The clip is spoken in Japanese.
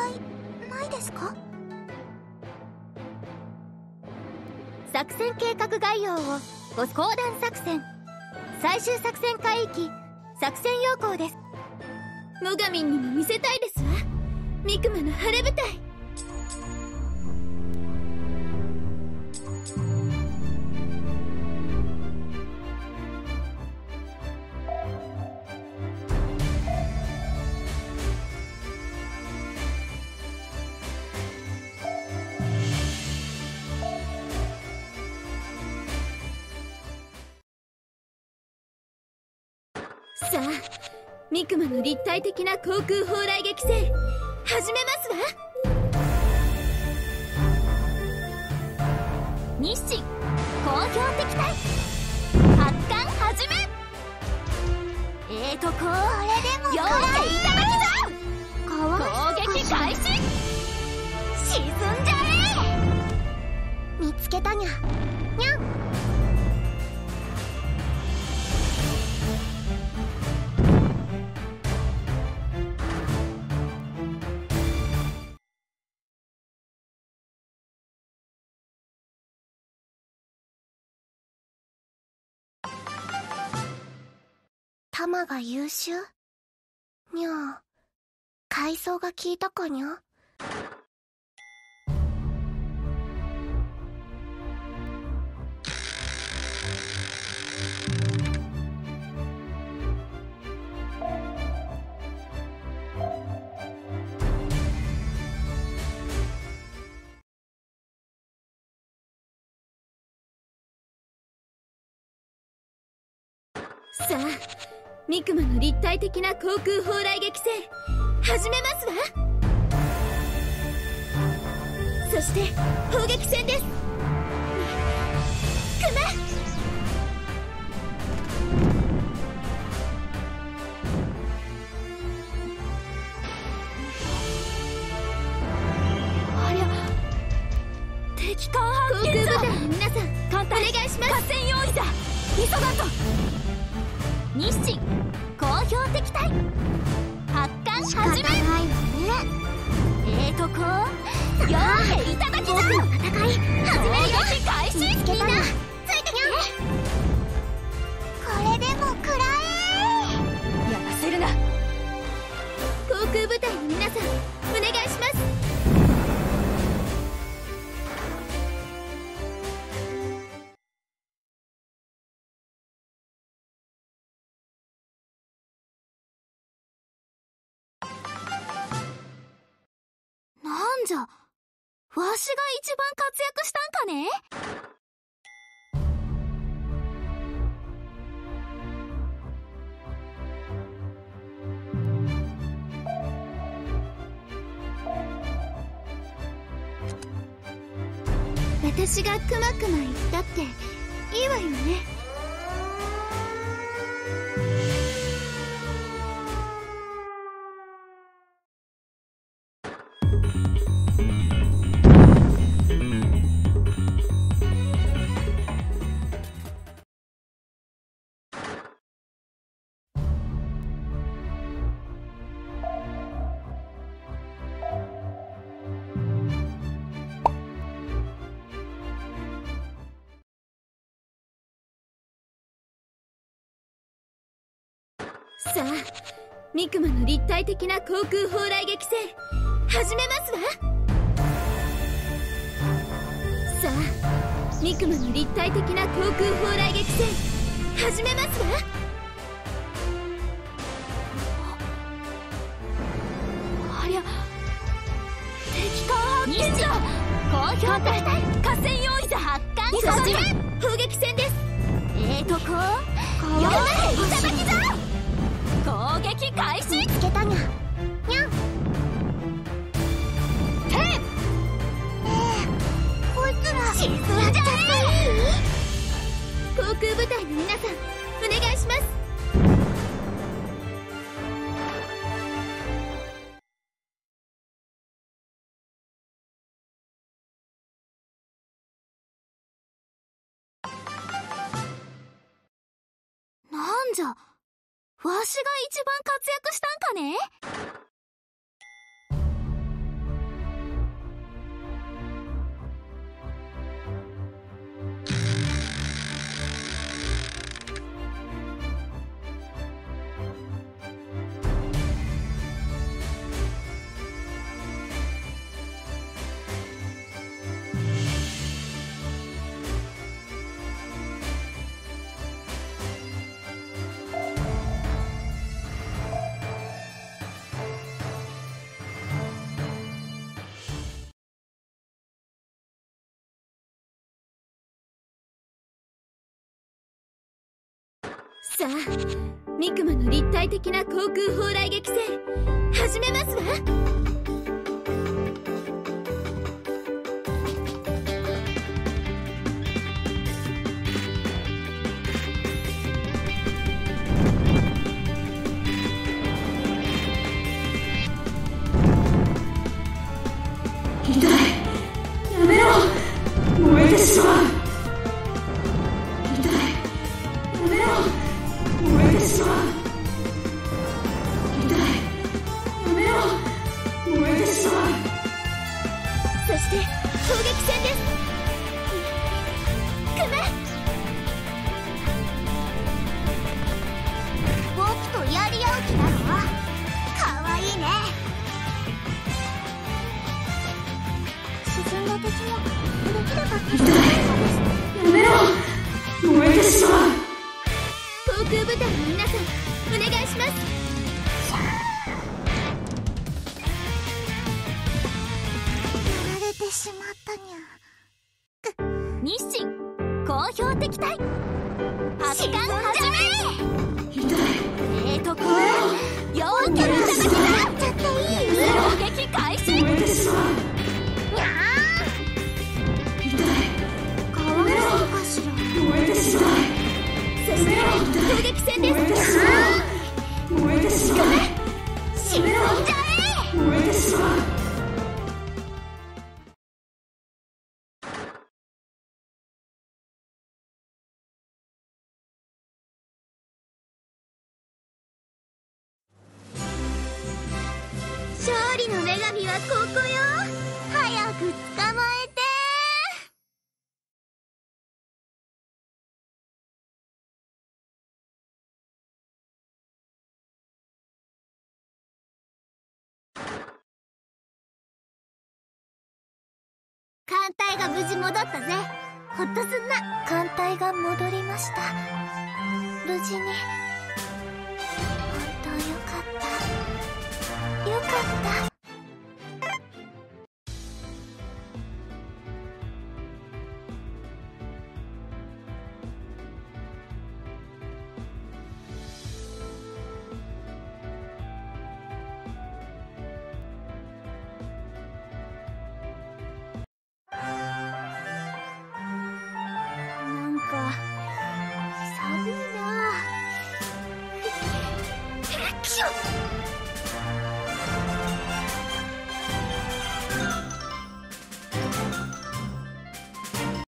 いないですか？ 作戦計画概要をご講談作戦最終作戦海域作戦要項です。 モガミンにも見せたいですわ、ミクマの晴れ舞台。さあ、ミクマの立体的な航空砲雷撃戦始めますわ。 日清好評敵対発艦始め。これでもよーけいただきだ。攻撃開始。沈んじゃえ。 見つけたにゃにゃん。タマが優秀にゃー。階層が効いたかにゃ。 さあ、ミクマの立体的な航空砲雷撃戦始めますわ。そして砲撃戦です。クマありゃ、敵艦発見だ。航空部隊の皆さん、簡単お願いします。合戦用意だ。急がんと。 日清好評敵対発艦始め。よーけいただきだ。戦い始めよ。開始。みんなついてきて。これでも食らえ。 やらせるな。航空部隊の皆さん、お願いします。 なんじゃ、わしが一番活躍したんかね。 私がくまくま言ったっていいわよね。さあ、ミクマの立体的な航空砲雷撃戦始めますわ。さあ、ミクマの立体的な航空砲雷撃戦始めますわ。ありゃ、敵艦発見じゃ。 好評敵対合戦用意だ。 発艦始め。 砲撃戦です。 よーけいただきだ。攻撃開始。 見つけたにゃにゃん。こいつら沈んじゃえ。 航空部隊の皆さん、お願いします。 なんじゃ、わしが一番活躍したんかね。 さあ、ミクマの立体的な航空砲雷撃戦始めますわ。 痛い、やめろ、燃えてしまう。痛い、やめろ、燃えてしまう。痛い、やめろ、燃えてしまう。 そして攻撃戦です。クマ、 僕とやり合う気なの？かわいいね。沈んだ敵もできれば消したいのです。 やめろ、燃えてしまう。 航空部隊の皆さん、お願いします。 やられてしまったにゃ。 日清好評敵対発艦始め。 痛い、 こうよーけいただきだ。 やっちゃっていい？ 攻撃開始。 燃えてしまう。 にゃ痛い、 ー。かわいそうかしら。 燃えてしまう。 そして攻撃戦です。 燃えてしまう。燃えてしまう。 死んじゃえ。 燃えてしまう。 勝利の女神はここよ。 早く捕まえて。艦隊が無事戻ったぜ。ほっとすんな。艦隊が戻りました。無事に